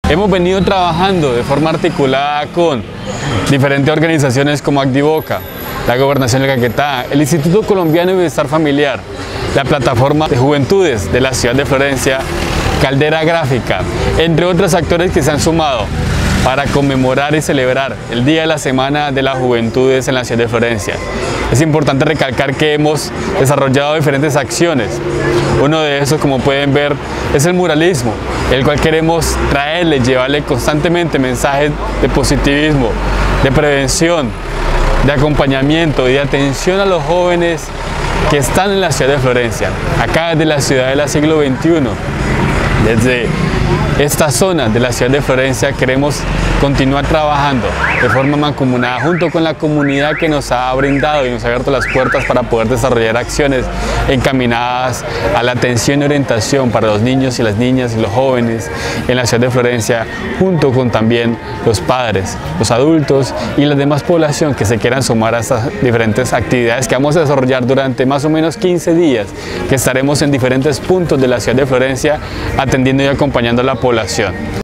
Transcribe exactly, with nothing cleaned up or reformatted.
Hemos venido trabajando de forma articulada con diferentes organizaciones como Acdivoca, la Gobernación de Caquetá, el Instituto Colombiano de Bienestar Familiar, la Plataforma de Juventudes de la ciudad de Florencia, Caldera Gráfica, entre otros actores que se han sumado para conmemorar y celebrar el Día de la Semana de las Juventudes en la ciudad de Florencia. Es importante recalcar que hemos desarrollado diferentes acciones. Uno de esos, como pueden ver, es el muralismo, el cual queremos traerle, llevarle constantemente mensajes de positivismo, de prevención, de acompañamiento y de atención a los jóvenes que están en la ciudad de Florencia, acá desde la ciudad del siglo veintiuno. Desde esta zona de la ciudad de Florencia queremos continuar trabajando de forma mancomunada junto con la comunidad que nos ha brindado y nos ha abierto las puertas para poder desarrollar acciones encaminadas a la atención y orientación para los niños y las niñas y los jóvenes en la ciudad de Florencia, junto con también los padres, los adultos y la demás población que se quieran sumar a estas diferentes actividades que vamos a desarrollar durante más o menos quince días, que estaremos en diferentes puntos de la ciudad de Florencia atendiendo y acompañando a la población.